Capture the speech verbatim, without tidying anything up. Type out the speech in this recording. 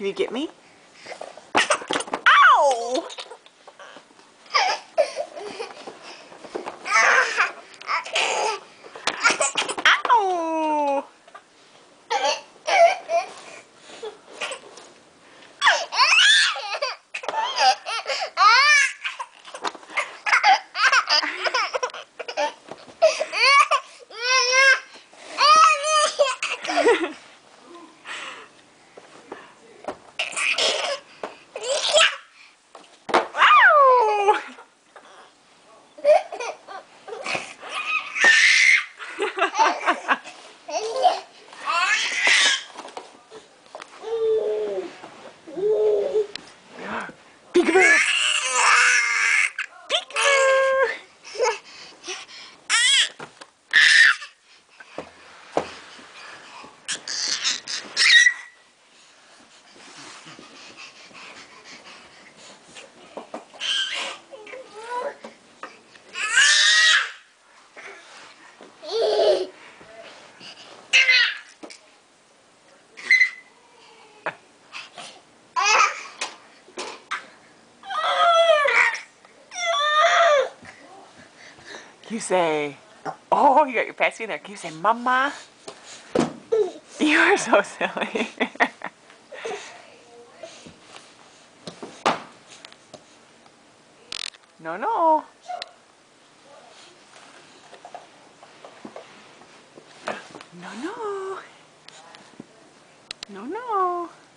you get me? Ow! Ow! Peekaboo! Peekaboo! You say, oh, you got your Patsy in there. Can you say, Mama? You are so silly. No, no. No, no. No, no.